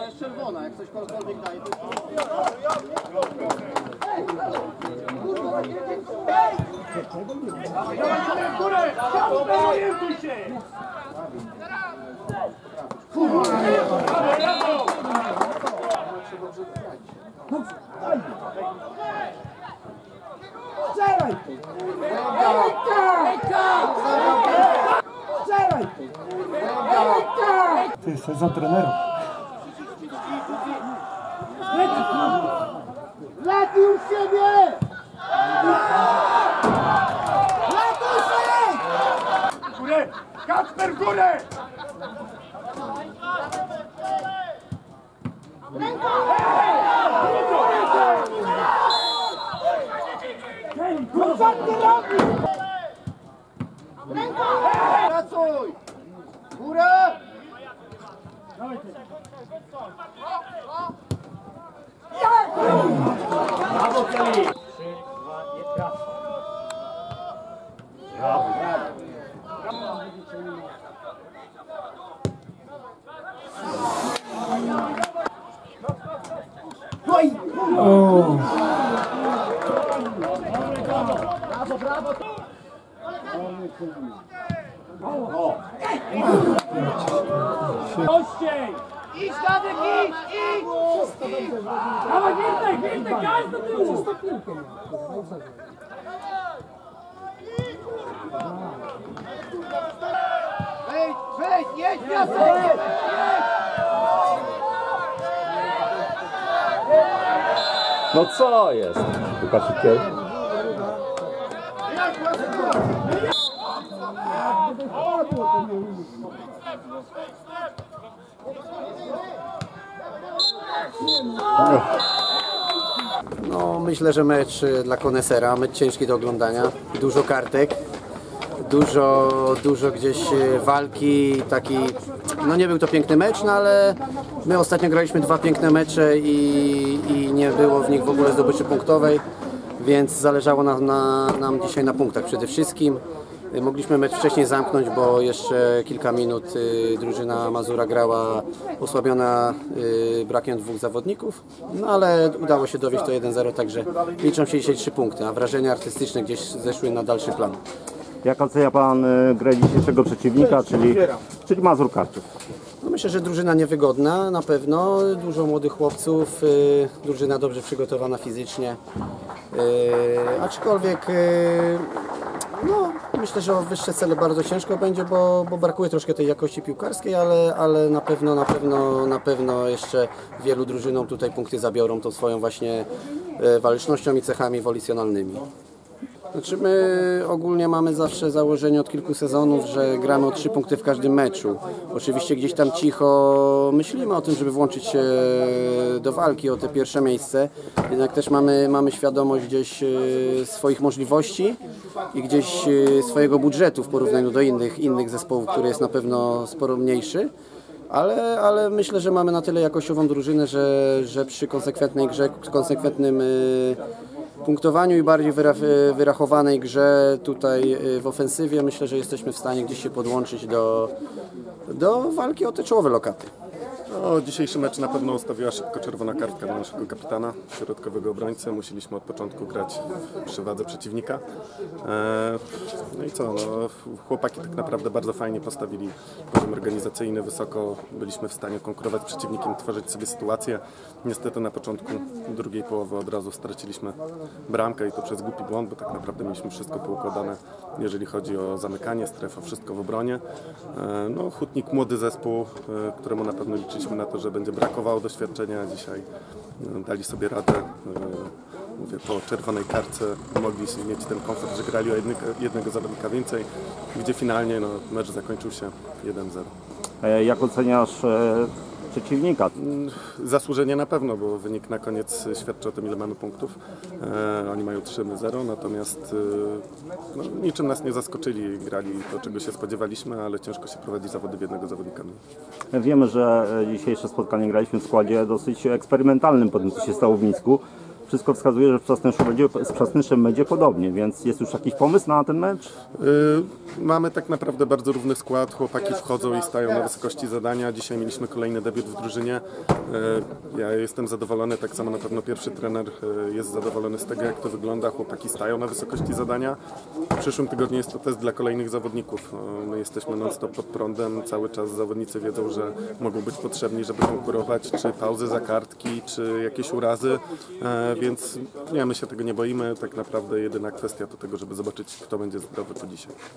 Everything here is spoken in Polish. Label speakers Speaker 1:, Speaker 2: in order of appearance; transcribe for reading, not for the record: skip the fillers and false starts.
Speaker 1: jest czerwona, jak coś kogokolwiek daje, to
Speaker 2: Ty jesteś za trenerów.
Speaker 1: Lati już siebie!
Speaker 2: Górę! Kacper, górę!
Speaker 1: Co ty robisz? Pracuj! Górę! Brawo, Celi! 3, 2, 1, raz. Brawo. Brawo, brawo! Ościej! Idź, Dawid, idź! Dawaj, Wirtek, gaz do tyłu! Wejdź, jedź, Piasek!
Speaker 3: No co jest? Łukasz szybciej.
Speaker 4: No, myślę, że mecz dla konesera, mecz ciężki do oglądania, dużo kartek, dużo gdzieś walki, taki, no nie był to piękny mecz, no ale my ostatnio graliśmy 2 piękne mecze i nie było w nich w ogóle zdobyczy punktowej, więc zależało nam dzisiaj na punktach przede wszystkim. Mogliśmy mecz wcześniej zamknąć, bo jeszcze kilka minut drużyna Mazura grała osłabiona brakiem 2 zawodników, no ale udało się dowieść to 1-0, także liczą się dzisiaj 3 punkty, a wrażenia artystyczne gdzieś zeszły na dalszy plan.
Speaker 3: Jak ocenia Pan grę dzisiejszego przeciwnika, czyli Mazur Karczów?
Speaker 4: No myślę, że drużyna niewygodna na pewno, dużo młodych chłopców, drużyna dobrze przygotowana fizycznie, aczkolwiek no, myślę, że o wyższe cele bardzo ciężko będzie, bo brakuje troszkę tej jakości piłkarskiej, ale na pewno jeszcze wielu drużynom tutaj punkty zabiorą tą swoją właśnie walecznością i cechami wolicjonalnymi. Znaczy my ogólnie mamy zawsze założenie od kilku sezonów, że gramy o 3 punkty w każdym meczu. Oczywiście gdzieś tam cicho myślimy o tym, żeby włączyć się do walki o te pierwsze miejsce. Jednak też mamy świadomość gdzieś swoich możliwości i gdzieś swojego budżetu w porównaniu do innych zespołów, który jest na pewno sporo mniejszy. Ale myślę, że mamy na tyle jakościową drużynę, że przy konsekwentnej grze, konsekwentnym punktowaniu i bardziej wyrachowanej grze tutaj w ofensywie myślę, że jesteśmy w stanie gdzieś się podłączyć do walki o te czołowe lokaty.
Speaker 5: No, dzisiejszy mecz na pewno ustawiła szybko czerwona kartka dla naszego kapitana, środkowego obrońcy. Musieliśmy od początku grać przy wadze przeciwnika. No i co, no, chłopaki tak naprawdę bardzo fajnie postawili poziom organizacyjny wysoko. Byliśmy w stanie konkurować z przeciwnikiem, tworzyć sobie sytuację. Niestety na początku drugiej połowy od razu straciliśmy bramkę i to przez głupi błąd, bo tak naprawdę mieliśmy wszystko poukładane, jeżeli chodzi o zamykanie stref, o wszystko w obronie. No, Hutnik młody zespół, któremu na pewno liczyliśmy na to, że będzie brakowało doświadczenia. Dzisiaj dali sobie radę. Mówię, po czerwonej kartce mogli mieć ten komfort, że grali o jednego zawodnika więcej, gdzie finalnie no, mecz zakończył się 1-0.
Speaker 3: Jak oceniasz przeciwnika?
Speaker 5: Zasłużenie na pewno, bo wynik na koniec świadczy o tym, ile mamy punktów. Oni mają 3-0, natomiast no, niczym nas nie zaskoczyli. Grali to, czego się spodziewaliśmy, ale ciężko się prowadzi zawody w jednego zawodnika.
Speaker 3: Wiemy, że dzisiejsze spotkanie graliśmy w składzie dosyć eksperymentalnym po tym, co się stało w Mińsku. wszystko wskazuje, że z Przasnyszem będzie podobnie, więc jest już jakiś pomysł na ten mecz?
Speaker 5: Mamy tak naprawdę bardzo równy skład, chłopaki wchodzą i stają na wysokości zadania. Dzisiaj mieliśmy kolejny debiut w drużynie. Ja jestem zadowolony, tak samo na pewno pierwszy trener jest zadowolony z tego, jak to wygląda. Chłopaki stają na wysokości zadania. W przyszłym tygodniu jest to test dla kolejnych zawodników. My jesteśmy non-stop pod prądem, cały czas zawodnicy wiedzą, że mogą być potrzebni, żeby konkurować, czy pauzy za kartki, czy jakieś urazy, więc nie, my się tego nie boimy. Tak naprawdę jedyna kwestia to tego, żeby zobaczyć, kto będzie zdrowy po dzisiaj.